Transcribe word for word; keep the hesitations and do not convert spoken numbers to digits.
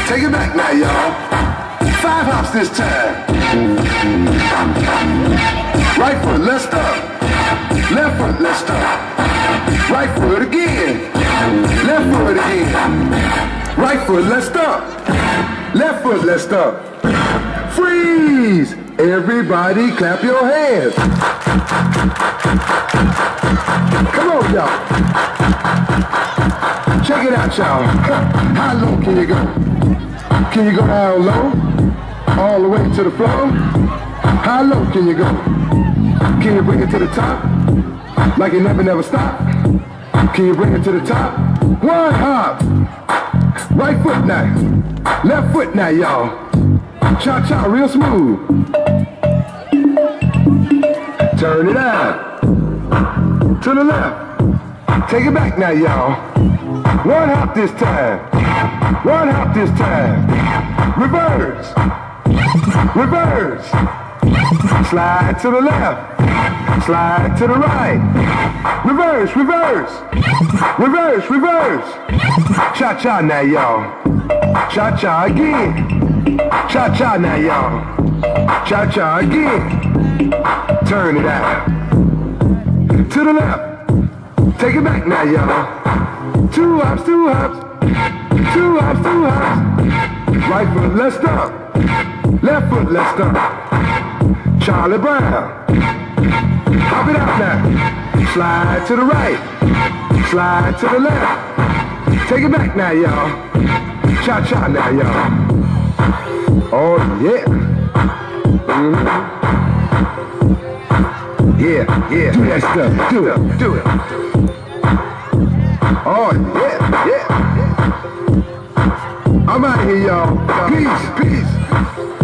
Take it back now, y'all. Five hops this time. Right foot, let's stop. Left foot, let's stop. Right foot again. Left foot again. Right foot, let's stop. Left foot, let's stop. Freeze! Everybody clap your hands. Come on, y'all. Check it out, y'all. How low can you go? Can you go down low? All the way to the floor? How low can you go? Can you bring it to the top? Like you never, never stop? Can you bring it to the top? One hop. Right foot now. Left foot now, y'all. Cha-cha, real smooth. Turn it out. To the left. Take it back now, y'all. One hop this time. One hop this time. Reverse. Reverse. Slide to the left. Slide to the right. Reverse, reverse. Reverse, reverse. Cha-cha now, y'all. Cha-cha again. Cha-cha now, y'all. Cha-cha again. Turn it out. To the left. Take it back now, y'all. Two hops, two hops. Two hops, two hops. Right foot, let's stop. Left foot, let's stop. Charlie Brown. Hop it out now. Slide to the right. Slide to the left. Take it back now, y'all. Cha-cha now, y'all. Oh, yeah. Mm-hmm. Yeah, yeah. Do that stuff. Do it, do it. Oh, yeah, yeah, yeah. I'm out of here, y'all. Peace, peace.